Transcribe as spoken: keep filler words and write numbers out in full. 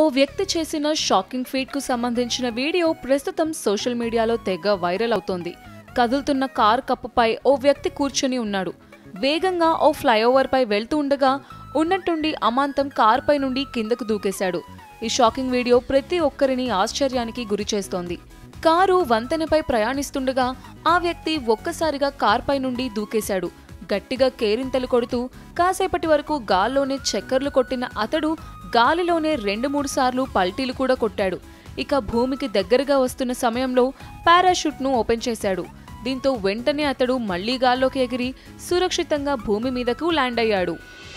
వ్యక్తి చేసిన shocking feet కు సంబంధించిన వీడియో ప్రస్తుతం సోషల్ మీడియాలో తెగ వైరల్ అవుతోంది. కదులుతున్న కార్ కప్పుపై ఓ వ్యక్తి కూర్చొని ఉన్నాడు. వేగంగా ఓ ఫ్లైఓవర్ పై వెళ్తూ ఉండగా ఉన్నట్టుండి అమాంతం కార్ పై నుండి కిందకు దూకేశాడు. ఈ షాకింగ్ వీడియో ప్రతి ఒక్కరిని ఆశ్చర్యానికి గురి చేస్తోంది. కారు వంతెనపై ప్రయాణిస్తుండగా ఆ వ్యక్తి ఒక్కసారిగా కార్ పై నుండి దూకేశాడు. గట్టిగా కేరింతలు కొడుతూ కాసేపటి వరకు గాల్లోనే చక్కర్లు కొట్టిన అతడు గాలిలోనే రెండు మూడు సార్లు పల్టీలు కూడా కొట్టాడు. ఇక భూమికి దగ్గరగా వస్తున్న సమయంలో పారాషూట్ ను ఓపెన్ చేశాడు. దీంతో వెంటనే అతడు మళ్లీ గాల్లోకి ఎగిరి సురక్షితంగా భూమి మీదకు ల్యాండ్ అయ్యాడు.